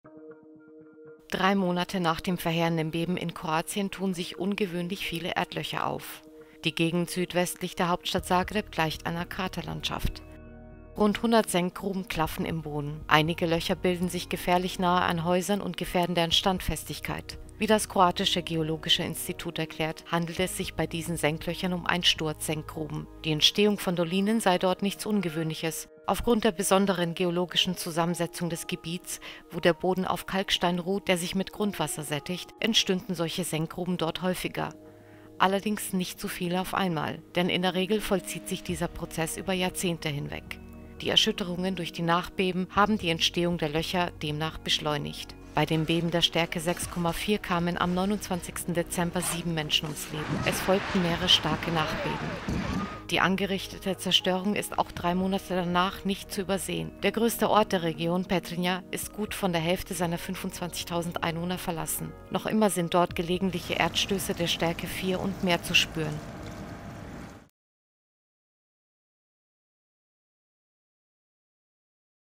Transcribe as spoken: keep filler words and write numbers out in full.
Drei Monate nach dem verheerenden Beben in Kroatien tun sich ungewöhnlich viele Erdlöcher auf. Die Gegend südwestlich der Hauptstadt Zagreb gleicht einer Kraterlandschaft. Rund hundert Senkgruben klaffen im Boden. Einige Löcher bilden sich gefährlich nahe an Häusern und gefährden deren Standfestigkeit. Wie das kroatische Geologische Institut erklärt, handelt es sich bei diesen Senklöchern um Einsturzsenkgruben. Die Entstehung von Dolinen sei dort nichts Ungewöhnliches. Aufgrund der besonderen geologischen Zusammensetzung des Gebiets, wo der Boden auf Kalkstein ruht, der sich mit Grundwasser sättigt, entstünden solche Senkgruben dort häufiger. Allerdings nicht so viele auf einmal, denn in der Regel vollzieht sich dieser Prozess über Jahrzehnte hinweg. Die Erschütterungen durch die Nachbeben haben die Entstehung der Löcher demnach beschleunigt. Bei dem Beben der Stärke sechs Komma vier kamen am neunundzwanzigsten Dezember sieben Menschen ums Leben. Es folgten mehrere starke Nachbeben. Die angerichtete Zerstörung ist auch drei Monate danach nicht zu übersehen. Der größte Ort der Region, Petrinja, ist gut von der Hälfte seiner fünfundzwanzigtausend Einwohner verlassen. Noch immer sind dort gelegentliche Erdstöße der Stärke vier und mehr zu spüren.